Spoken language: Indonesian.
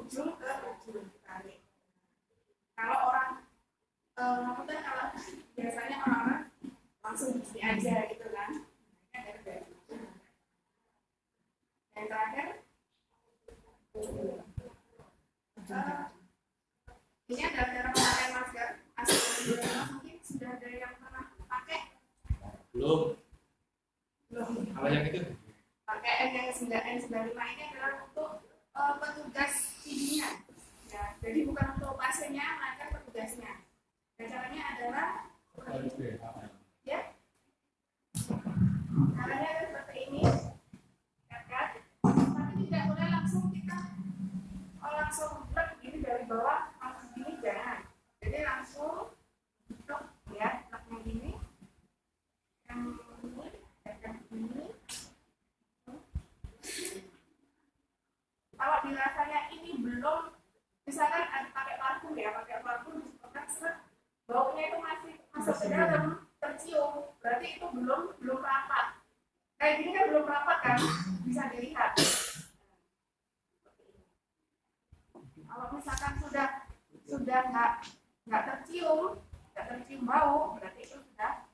ujung ke ujung tarik. Kalau orang maksudnya kalau biasanya orang-orang langsung di aja gitu kan. Yang terakhir ini adalah cara memakai masker. Asli mungkin sudah ada yang pernah pakai? Belum. Kalau yang itu pakai N95 ini adalah untuk petugas kimia ya, jadi bukan untuk pasiennya melainkan petugasnya. Dan caranya adalah ya, caranya seperti ini kan? Tapi tidak boleh langsung kita langsung blek begini dari bawah langsung gini, jangan. Jadi langsung blek ya, bleknya gini, yang ini. Kalau dirasanya ini belum, misalkan pakai parfum ya, disebutkan seret, baunya itu masih masuk ke dalam, tercium, berarti itu belum rapat. Kayak gini kan belum rapat kan, bisa dilihat. Kalau misalkan sudah nggak tercium bau, berarti itu sudah